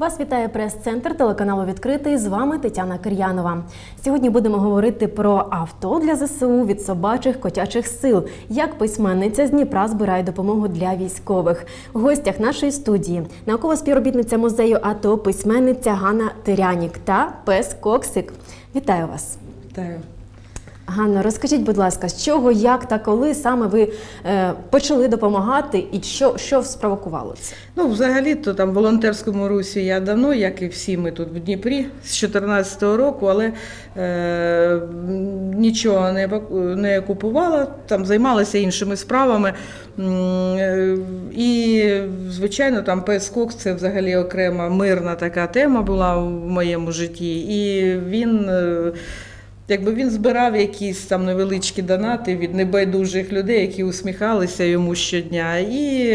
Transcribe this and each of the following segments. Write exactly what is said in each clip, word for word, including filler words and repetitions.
Вас вітає прес-центр телеканалу «Відкритий». З вами Тетяна Кир'янова. Сьогодні будемо говорити про авто для зе се у від собачих котячих сил. Як письменниця з Дніпра збирає допомогу для військових. В гостях нашої студії наукова співробітниця музею АТО, письменниця Ганна Терянік та пес Коксик. Вітаю вас. Вітаю. Ганна, розкажіть, будь ласка, з чого, як та коли саме ви е, почали допомагати і що, що спровокувало це? Ну, взагалі-то там в волонтерському русі я давно, як і всі ми тут в Дніпрі, з чотирнадцятого року, але е, нічого не, не купувала, там займалася іншими справами. Е, і, звичайно, там пес Кокс – це взагалі окрема мирна така тема була в моєму житті. І він... Е, Якби він збирав якісь там невеличкі донати від небайдужих людей, які усміхалися йому щодня. І,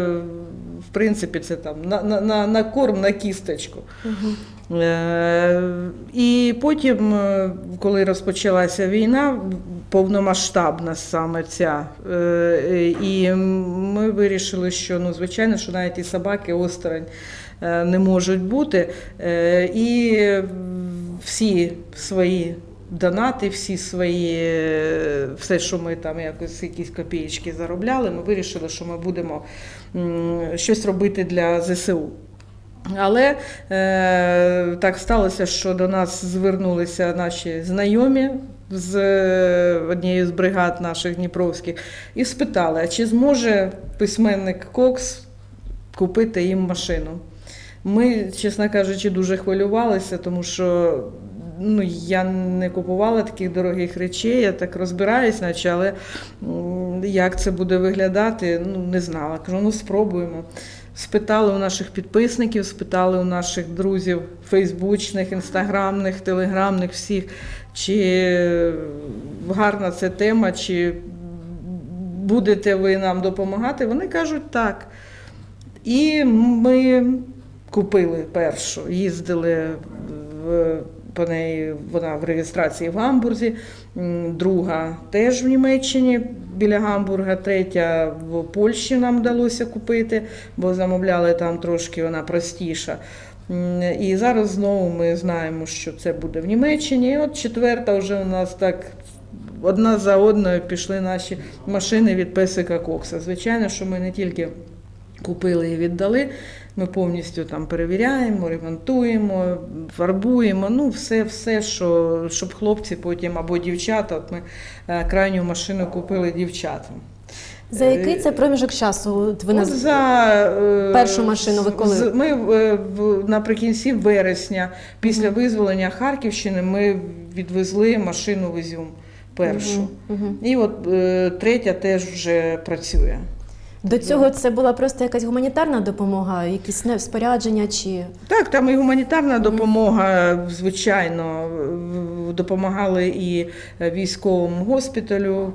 в принципі, це там на, на, на корм, на кісточку. Угу. Е, і потім, коли розпочалася війна, повномасштабна саме ця, е, і ми вирішили, що, ну, звичайно, що навіть і собаки осторонь е, не можуть бути. Е, і всі свої донати, всі свої, все, що ми там якось якісь копієчки заробляли, ми вирішили, що ми будемо щось робити для зе се у. Але е, так сталося, що до нас звернулися наші знайомі з однієї з бригад наших дніпровських і спитали, а чи зможе письменник Кокс купити їм машину. Ми, чесно кажучи, дуже хвилювалися, тому що ну, я не купувала таких дорогих речей, я так розбираюсь, наче, але як це буде виглядати, ну, не знала. Кажу, ну спробуємо. Спитали у наших підписників, спитали у наших друзів фейсбучних, інстаграмних, телеграмних всіх, чи гарна це тема, чи будете ви нам допомагати. Вони кажуть так. І ми купили першу, їздили в по неї, вона в реєстрації в Гамбурзі, друга теж в Німеччині біля Гамбурга, третя в Польщі нам вдалося купити, бо замовляли там трошки, вона простіша. І зараз знову ми знаємо, що це буде в Німеччині. І от четверта вже у нас так одна за одною пішли наші машини від песика Кокса. Звичайно, що ми не тільки купили і віддали, ми повністю там перевіряємо, ремонтуємо, фарбуємо, ну все, все, що, щоб хлопці потім або дівчата, от ми крайню машину купили дівчатам. За який це проміжок часу ви нас... За першу машину ви коли? Ми наприкінці вересня, після визволення Харківщини, ми відвезли машину в Ізюм першу. Угу, угу. І от третя теж вже працює. До цього це була просто якась гуманітарна допомога, якісь спорядження чи… Так, там і гуманітарна допомога, звичайно, допомагали і військовому госпіталю,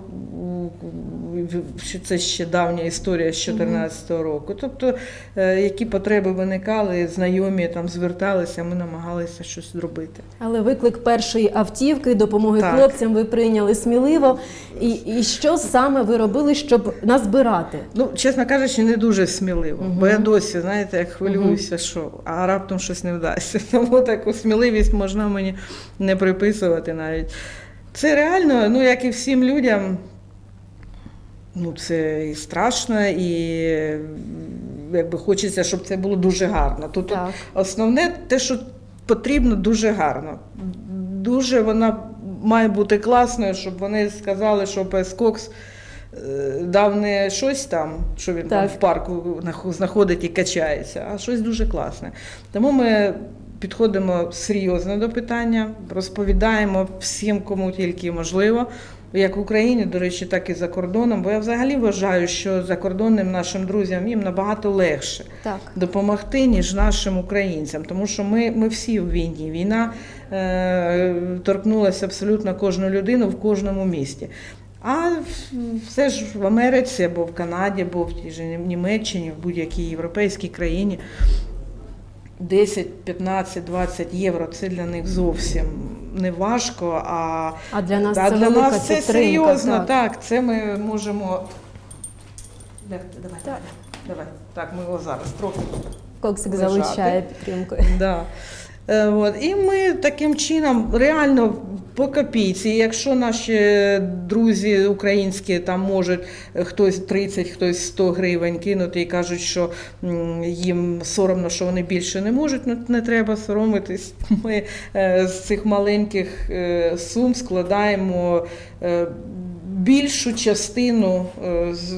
це ще давня історія з чотирнадцятого року. Тобто, які потреби виникали, знайомі там зверталися, ми намагалися щось зробити. Але виклик першої автівки, допомоги так. хлопцям ви прийняли сміливо. І, і що саме ви робили, щоб назбирати? Ну, чесно кажучи, не дуже сміливо, угу. бо я досі, знаєте, як хвилююся, угу. що, а раптом щось не вдасться. Тому таку сміливість можна мені не приписувати навіть. Це реально, ну, як і всім людям, ну, це і страшно, і якби хочеться, щоб це було дуже гарно. Тут так. основне те, що потрібно, дуже гарно. Дуже вона має бути класною, щоб вони сказали, що пес Кокс дав не щось там, що він там в парку знаходить і качається, а щось дуже класне. Тому ми підходимо серйозно до питання, розповідаємо всім, кому тільки можливо, як в Україні, до речі, так і за кордоном, бо я взагалі вважаю, що закордонним нашим друзям їм набагато легше так. допомогти, ніж нашим українцям, тому що ми, ми всі в війні. Війна е, торкнулася абсолютно кожну людину в кожному місті. А все ж в Америці, або в Канаді, або в тій же Німеччині, в будь-якій європейській країні десять, п'ятнадцять, двадцять євро – це для них зовсім не важко, а, а для нас а це, для велика нас це серйозно. Так. так, це ми можемо… Давай, давай, давай. Так, ми його зараз трохи Коксик лежати. залучає підтримкою. Да. Е, От. І ми таким чином реально по копійці, якщо наші друзі українські там можуть хтось тридцять, хтось сто гривень кинути і кажуть, що м, їм соромно, що вони більше не можуть, ну не треба соромитись. Ми е, з цих маленьких е, сум складаємо е, більшу частину е, з,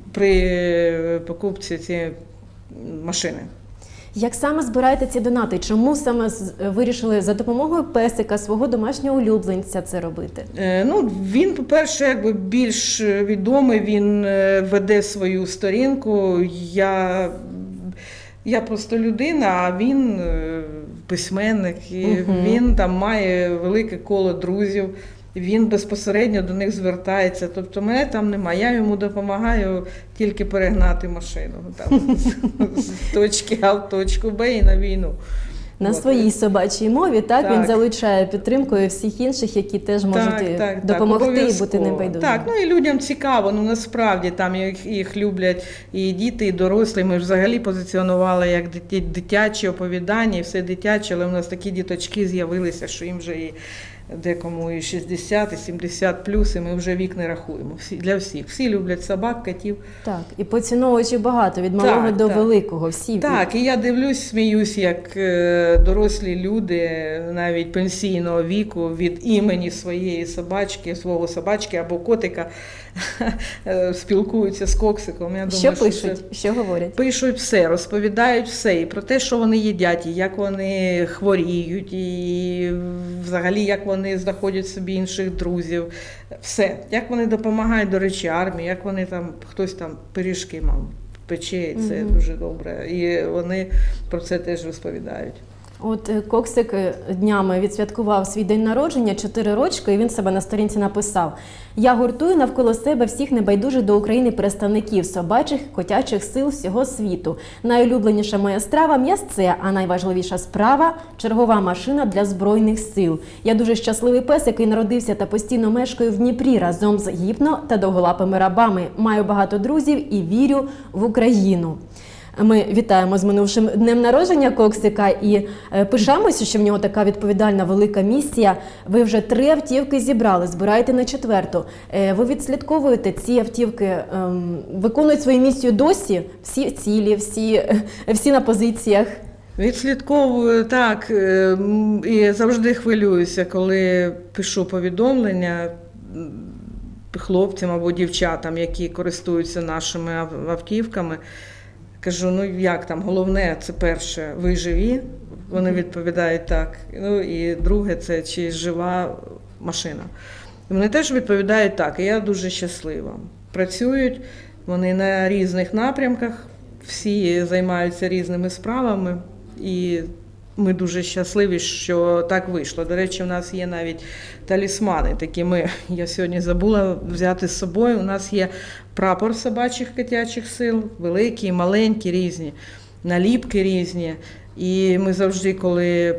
при покупці цієї машини. Як саме збираєте ці донати? Чому саме з- вирішили за допомогою песика, свого домашнього улюбленця це робити? Е, Ну, він, по-перше, якби більш відомий, він е, веде свою сторінку. Я, я просто людина, а він е, письменник, і Мгм. він там має велике коло друзів. Він безпосередньо до них звертається. Тобто мене там немає. Я йому допомагаю тільки перегнати машину там, з, з точки А в точку Б і на війну. На От. своїй собачій мові, так, він Так. залучає підтримкою всіх інших, які теж можуть і допомогти і бути обов'язково. небайдужими. Так, ну і людям цікаво, ну насправді там їх, їх люблять і діти, і дорослі. Ми ж взагалі позиціонували як дитя- дитячі оповідання, і все дитяче, але у нас такі діточки з'явилися, що їм вже і декому і шістдесят, і сімдесят плюс, і ми вже вік не рахуємо. Всі, для всіх. Всі люблять собак, котів. Так, і поціновувачів багато, від малого Так, до так. великого. Всі. Так, і я дивлюсь, сміюсь, як е, дорослі люди, навіть пенсійного віку, від імені своєї собачки, свого собачки або котика е, спілкуються з Коксиком. Я Що думаю, пишуть, це- що говорять? Пишуть все, розповідають все, і про те, що вони їдять, і як вони хворіють, і взагалі як вони знаходять собі інших друзів. Все. Як вони допомагають, до речі, армії, як вони там, хтось там пиріжки мав, пече, і це Мгм. дуже добре. І вони про це теж розповідають. От е, Коксик е, днями відсвяткував свій день народження, чотири рочки, і він себе на сторінці написав: «Я гуртую навколо себе всіх небайдужих до України представників собачих, котячих сил всього світу. Найулюбленіша моя страва – м'ясце, а найважливіша справа – чергова машина для Збройних сил. Я дуже щасливий пес, який народився та постійно мешкаю в Дніпрі разом з гіпно та довголапими рабами. Маю багато друзів і вірю в Україну». Ми вітаємо з минувшим днем народження Коксика і е, пишаємося, що в нього така відповідальна велика місія. Ви вже три автівки зібрали, збираєте на четверту. Е, ви відслідковуєте ці автівки, ем, виконують свою місію досі? Всі цілі, всі, е, всі на позиціях? Відслідковую так, е, м, і завжди хвилююся, коли пишу повідомлення м, хлопцям або дівчатам, які користуються нашими ав- автівками. Кажу, ну як там, головне, це перше, ви живі? Вони відповідають так. Ну і друге, це чи жива машина. І вони теж відповідають так, і я дуже щаслива. Працюють вони на різних напрямках, всі займаються різними справами, і ми дуже щасливі, що так вийшло. До речі, у нас є навіть талісмани, такі ми, я сьогодні забула взяти з собою, у нас є прапор собачих котячих сил, великі, маленькі, різні, наліпки різні. І ми завжди, коли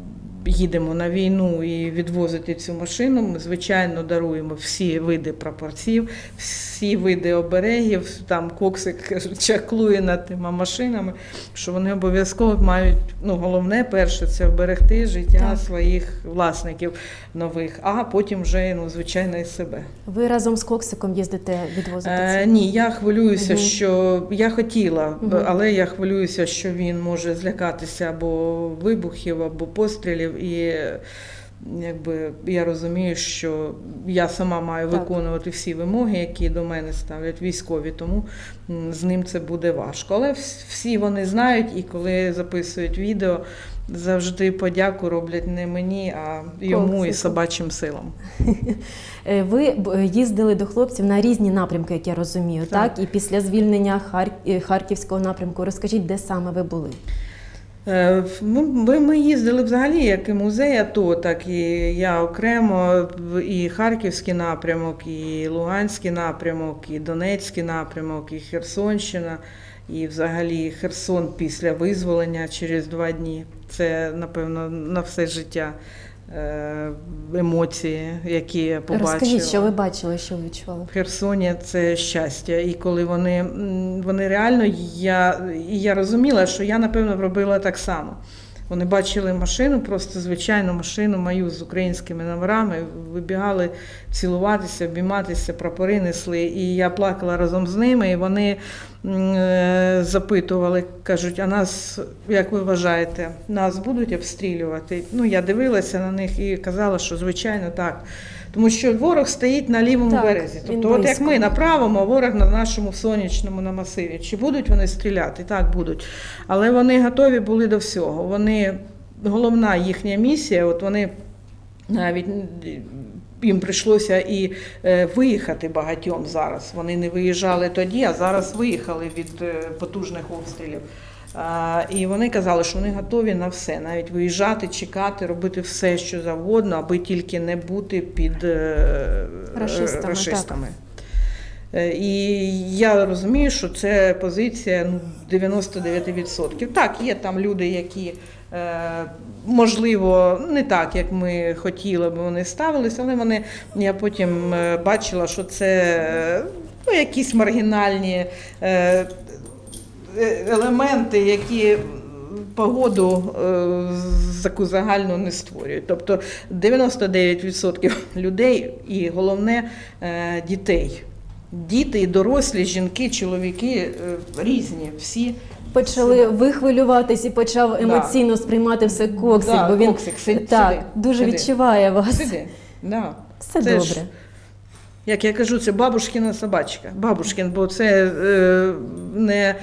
їдемо на війну і відвозити цю машину, ми, звичайно, даруємо всі види прапорців, всі види оберегів, там Коксик чаклує над тими машинами, що вони обов'язково мають, ну, головне, перше, це вберегти життя Так. своїх власників нових, а потім вже, ну, звичайно, і себе. Ви разом з Коксиком їздите відвозити Е, ці? ні, я хвилююся, Мгм. що я хотіла, Мгм. але я хвилююся, що він може злякатися або вибухів, або пострілів. І якби я розумію, що я сама маю Так. виконувати всі вимоги, які до мене ставлять військові, тому м, з ним це буде важко. Але вс- всі вони знають, і коли записують відео, завжди подяку роблять не мені, а йому і Коксику. собачим силам. Е, Ви б, їздили до хлопців на різні напрямки, як я розумію, так? Так. І після звільнення Хар... е, Харківського напрямку. Розкажіть, де саме ви були? Е, Ми, ми- ми їздили взагалі як і музей АТО, так і я окремо, в- і Харківський напрямок, і Луганський напрямок, і Донецький напрямок, і Херсонщина, і взагалі Херсон після визволення через два дні. Це, напевно, на все життя е, емоції, які я побачила. Розкажіть, що ви бачили, що ви відчували? В Херсоні це щастя. І коли вони, м, вони реально, я, і я розуміла, що я, напевно, робила так само. Вони бачили машину, просто звичайну машину мою з українськими номерами, вибігали цілуватися, обійматися, прапори несли. І я плакала разом з ними, і вони е, запитували, кажуть, а нас, як ви вважаєте, нас будуть обстрілювати? Ну, я дивилася на них і казала, що звичайно так. Тому що ворог стоїть на лівому Так, березі. він Тобто, от як близько. ми на правому, а ворог на нашому сонячному, на масиві. Чи будуть вони стріляти? Так, будуть. Але вони готові були до всього. Вони, головна їхня місія, от вони навіть їм прийшлося і е, виїхати багатьом зараз. Вони не виїжджали тоді, а зараз виїхали від е, потужних обстрілів. А, і вони казали, що вони готові на все, навіть виїжджати, чекати, робити все, що завгодно, аби тільки не бути під е, Рашистами, рашистами. Е, І я розумію, що це позиція ну, дев'яносто дев'ять відсотків. Так, є там люди, які, е, можливо, не так, як ми хотіли б вони ставилися, але вони, я потім е, бачила, що це е, ну, якісь маргінальні е, елементи, які погоду е, таку загальну не створюють. Тобто дев'яносто дев'ять відсотків людей і, головне, е, дітей. Діти і дорослі, жінки, чоловіки е, різні, всі. Почали ви хвилюватись і почав емоційно сприймати все Коксик, Да, бо він Коксик, сиди, так, сиди, дуже сиди. відчуває вас. Сиди. Да. Все Це добре. ж, як я кажу, це бабушкина собачка. Бабушкин, бо це е, не,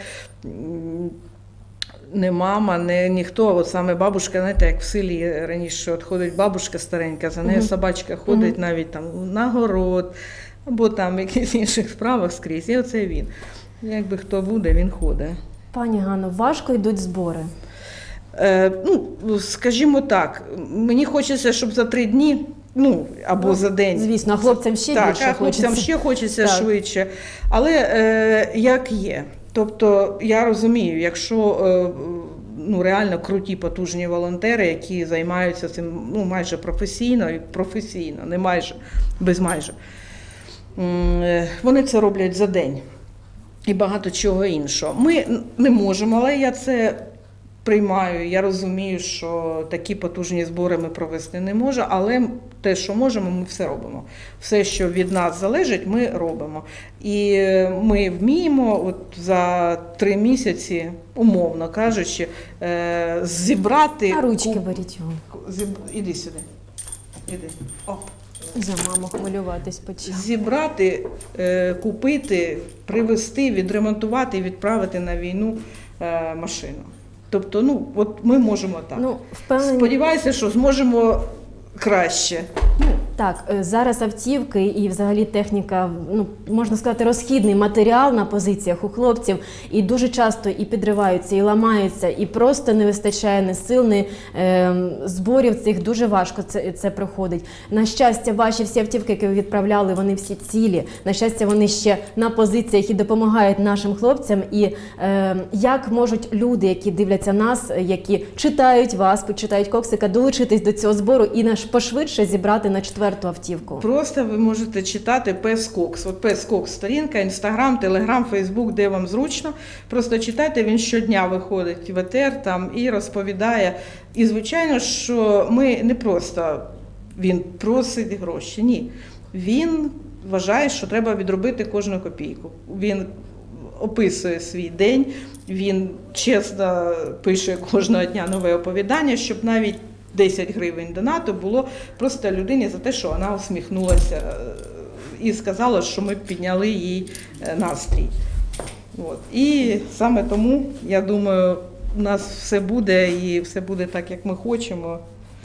не мама, не ніхто. От саме бабушка, знаєте, як в селі раніше от ходить бабушка старенька, за нею Мгм. собачка ходить Мгм. навіть там на город, або там в якихось інших справах скрізь. І оце він. Якби хто буде, він ходить. Пані Ганно, важко йдуть збори. Е, ну, скажімо так, мені хочеться, щоб за три дні, ну, або Ну, за день. звісно, а хлопцям ще так, більше а хлопцям хочеться. ще хочеться Так. швидше. Але е, як є. Тобто я розумію, якщо е, ну, реально круті, потужні волонтери, які займаються цим ну, майже професійно, і професійно, не майже, без майже, м, е, вони це роблять за день. І багато чого іншого. Ми не можемо, але я це приймаю. Я розумію, що такі потужні збори ми провести не можемо, але те, що можемо, ми все робимо. Все, що від нас залежить, ми робимо. І ми вміємо от за три місяці, умовно кажучи, е, зібрати... А ручки куп- беріть його. Зіб... Іди сюди. Іди. О. За маму хвилюватись почав. Зібрати, е, купити, привезти, відремонтувати і відправити на війну е, машину. Тобто, ну, от ми можемо так. Ну, впевнені. Сподіваюся, що зможемо краще. Ну, Так, е, зараз автівки і взагалі техніка, ну, можна сказати, розхідний матеріал на позиціях у хлопців. І дуже часто і підриваються, і ламаються, і просто не вистачає ні сил, ні е, зборів цих. Дуже важко це, це проходить. На щастя, ваші всі автівки, які ви відправляли, вони всі цілі. На щастя, вони ще на позиціях і допомагають нашим хлопцям. І е, як можуть люди, які дивляться нас, які читають вас, почитають Коксика, долучитись до цього збору і наш пошвидше зібрати на четверту автівку? просто ви можете читати Пес Кокс. От Пес Кокс сторінка, Інстаграм, Телеграм, Фейсбук, де вам зручно. Просто читайте, він щодня виходить в етер там і розповідає. І, звичайно, що ми не просто він просить гроші, ні. Він вважає, що треба відробити кожну копійку. Він описує свій день, він чесно пише кожного дня нове оповідання, щоб навіть десять гривень донату було просто людині за те, що вона усміхнулася і сказала, що ми підняли їй настрій. От. І саме тому, я думаю, у нас все буде і все буде так, як ми хочемо.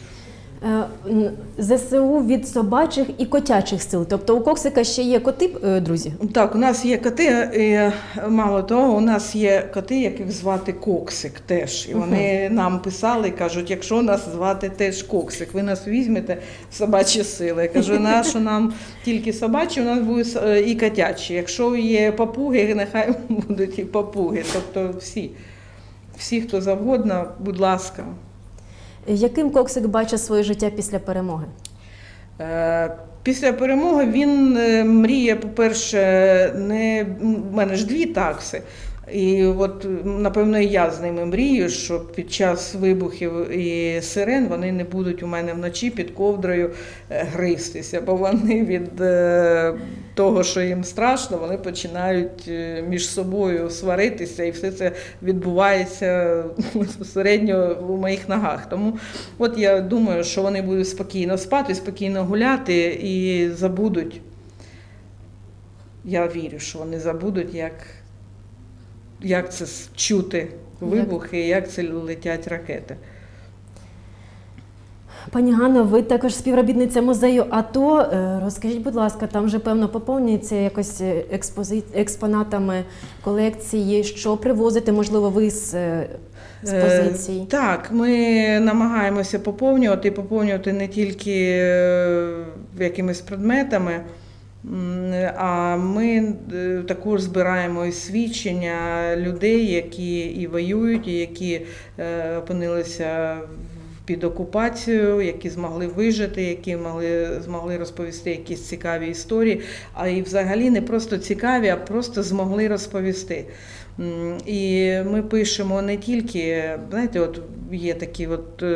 Е, н- ЗСУ від собачих і котячих сил. Тобто у Коксика ще є коти, е, друзі? Так, у нас є коти, і мало того, у нас є коти, яких звати Коксик теж. І вони нам писали, кажуть, якщо нас звати теж Коксик, ви нас візьмете в собачі сили. Я кажу, нащо нам тільки собачі, у нас будуть е, і котячі. Якщо є папуги, нехай будуть і папуги. Тобто всі, всі, хто завгодно, будь ласка. Яким Коксик бачить своє життя після перемоги? Після перемоги він мріє, по-перше, не в мене ж дві такси. І от, напевно, і я з ними мрію, що під час вибухів і сирен вони не будуть у мене вночі під ковдрою гристися, бо вони від того, що їм страшно, вони починають між собою сваритися, і все це відбувається безпосередньо у моїх ногах. Тому от я думаю, що вони будуть спокійно спати, спокійно гуляти і забудуть. Я вірю, що вони забудуть, як як це чути вибухи, як це летять ракети. Пані Ганно, ви також співробітниця музею АТО. Розкажіть, будь ласка, там вже, певно, поповнюється якось експози... експонатами колекції, що привозите, можливо, ви з, з позиції? Е, так, ми намагаємося поповнювати, і поповнювати не тільки якимись предметами, а ми також збираємо і свідчення людей, які і воюють, і які опинилися під окупацією, які змогли вижити, які могли, змогли розповісти якісь цікаві історії, а і взагалі не просто цікаві, а просто змогли розповісти. І ми пишемо не тільки, знаєте, от є такі от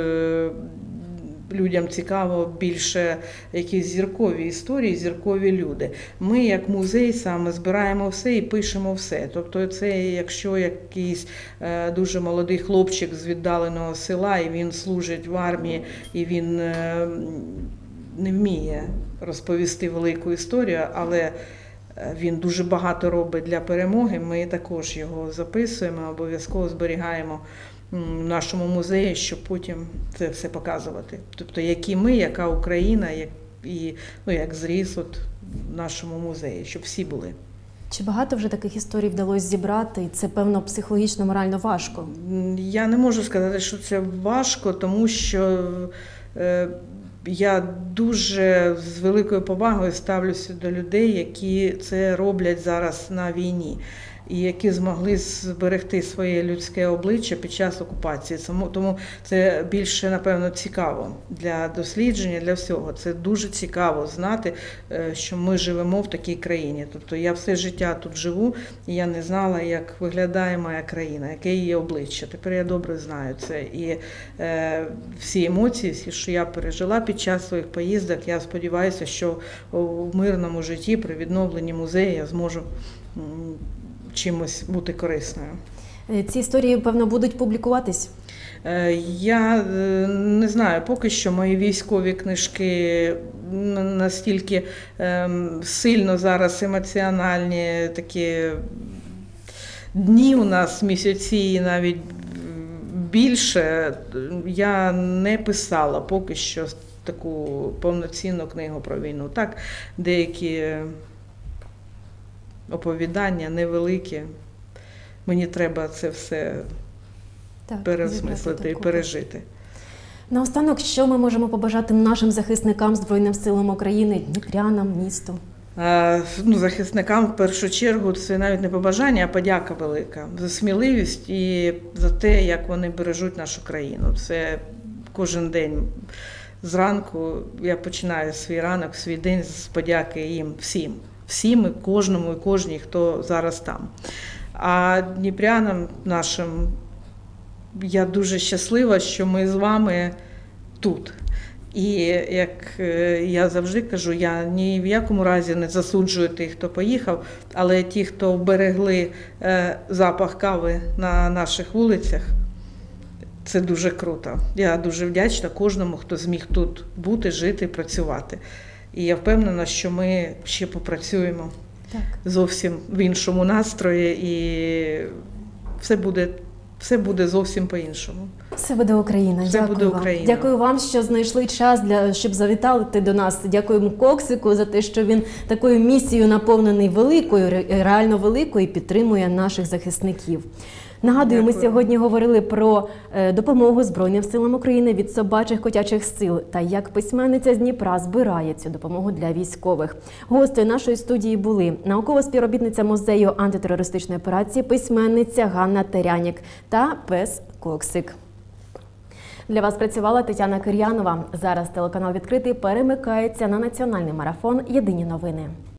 людям цікаво більше якісь зіркові історії, зіркові люди. Ми, як музей, саме збираємо все і пишемо все. Тобто це, якщо якийсь е, дуже молодий хлопчик з віддаленого села, і він служить в армії, і він е, не вміє розповісти велику історію, але він дуже багато робить для перемоги, ми також його записуємо, обов'язково зберігаємо в нашому музеї, щоб потім це все показувати. Тобто, які ми, яка Україна, як, і, ну, як зріс от в нашому музеї, щоб всі були. Чи багато вже таких історій вдалося зібрати? І це, певно, психологічно, морально важко? Я не можу сказати, що це важко, тому що е, я дуже з великою повагою ставлюся до людей, які це роблять зараз на війні, і які змогли зберегти своє людське обличчя під час окупації. Тому це більше, напевно, цікаво для дослідження, для всього. Це дуже цікаво знати, що ми живемо в такій країні. Тобто я все життя тут живу, і я не знала, як виглядає моя країна, яке її обличчя. Тепер я добре знаю це. І е, всі емоції, всі, що я пережила під час своїх поїздок, я сподіваюся, що в мирному житті, при відновленні музею я зможу чимось бути корисною. Ці історії, певно, будуть публікуватись? Я не знаю, поки що мої військові книжки настільки сильно зараз емоціональні, такі дні у нас, місяці і навіть більше, я не писала поки що таку повноцінну книгу про війну. Так, деякі оповідання невеликі. Мені треба це все так, переосмислити і пережити. Наостанок, що ми можемо побажати нашим захисникам, Збройним силам України, дніпрянам, місту? А, ну, захисникам, в першу чергу, це навіть не побажання, а подяка велика за сміливість і за те, як вони бережуть нашу країну. Це кожен день. Зранку я починаю свій ранок, свій день з подяки їм всім. Всім, і кожному, і кожній, хто зараз там. А дніпрянам нашим, я дуже щаслива, що ми з вами тут. І, як я завжди кажу, я ні в якому разі не засуджую тих, хто поїхав, але ті, хто вберегли запах кави на наших вулицях, це дуже круто. Я дуже вдячна кожному, хто зміг тут бути, жити, працювати. І я впевнена, що ми ще попрацюємо так. зовсім в іншому настрої, і все буде, все буде зовсім по-іншому. Все буде Україна. Все Дякую буде вам. Україна. Дякую вам, що знайшли час, для, щоб завітати до нас. Дякуємо Коксику за те, що він такою місією наповнений великою, реально великою, і підтримує наших захисників. Нагадую, Дякую. Ми сьогодні говорили про допомогу Збройним силам України від собачих котячих сил та як письменниця з Дніпра збирає цю допомогу для військових. Гості нашої студії були наукова співробітниця музею антитерористичної операції, письменниця Ганна Терянік та пес Коксик. Для вас працювала Тетяна Кир'янова. Зараз телеканал «Відкритий» перемикається на національний марафон «Єдині новини».